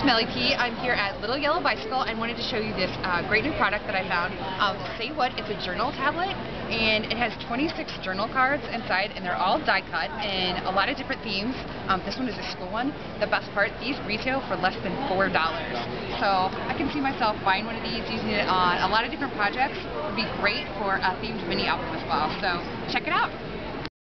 it's Melly P. I'm here at Little Yellow Bicycle and wanted to show you this great new product that I found. Say What? It's a journal tablet, and it has 26 journal cards inside, and they're all die cut in a lot of different themes. This one is a school one. The best part, these retail for less than $4. So I can see myself buying one of these, using it on a lot of different projects. It would be great for a themed mini album as well. So check it out.